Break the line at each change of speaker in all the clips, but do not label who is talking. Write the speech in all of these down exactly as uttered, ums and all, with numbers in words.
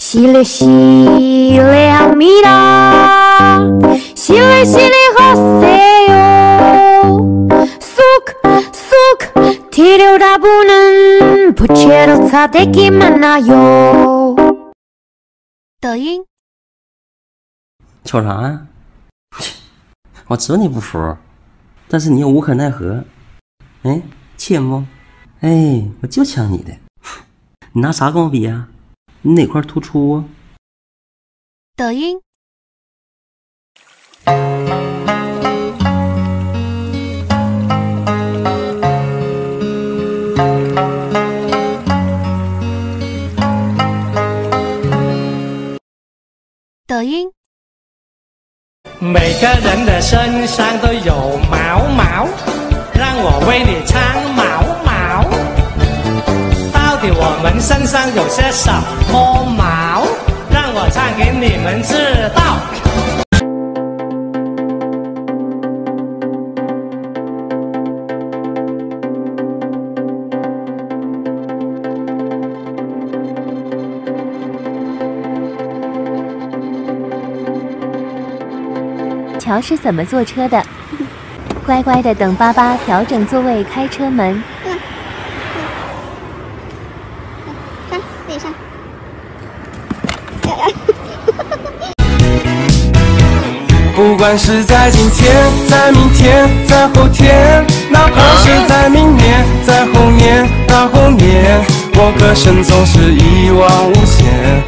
淅沥淅沥好米啦，淅沥淅沥好塞哟。쑥 쑥 들여다보는 부채로 사대기만 나요。
抖音。
瞅啥呀？我知道你不服，但是你又无可奈何。哎，欠不？哎，我就抢你的。你拿啥跟我比呀？你哪块突出啊？
抖音。抖音。
每个人的身上都有毛毛，让我为你唱毛毛。到底我们身上有些什么毛？让我唱给你们知道。
乔是怎么坐车的？乖乖的等爸爸调整座位开车门。
嗯嗯，上自己上。
不管是在今天，在明天，在后天，哪怕是在明年，在后年，大后年，我歌声总是一往无前。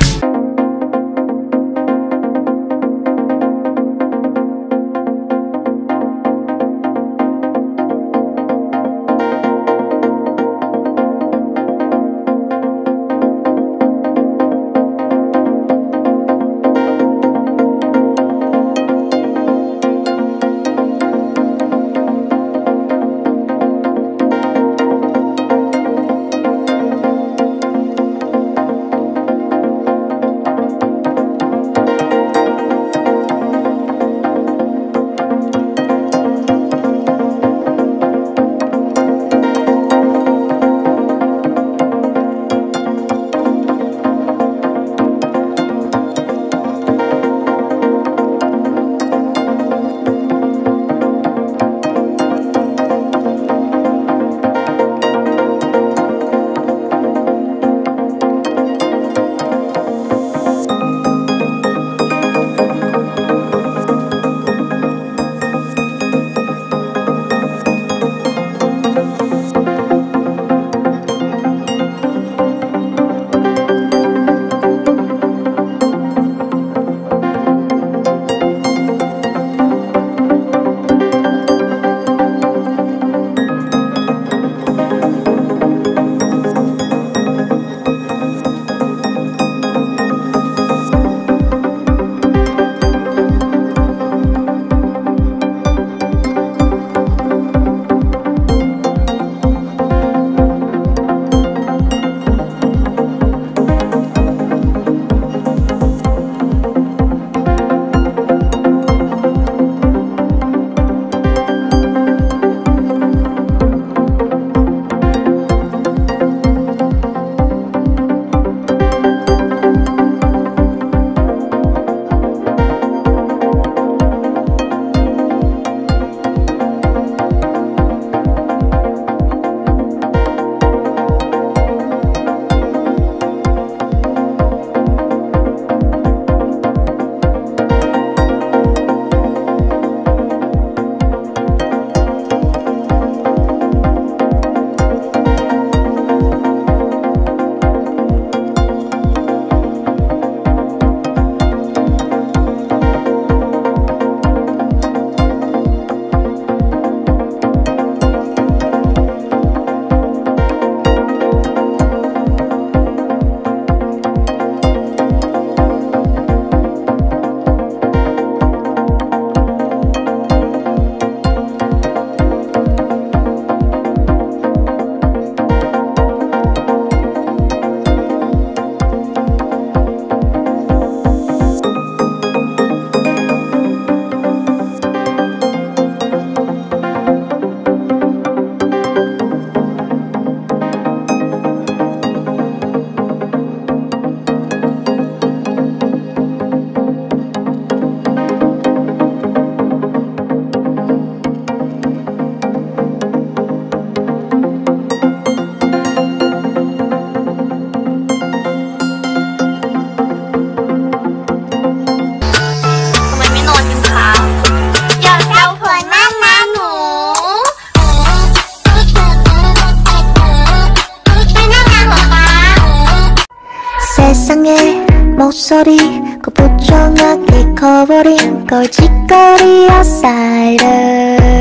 세상의 목소리 그 부정하게 커버린 걸짓거리 outsider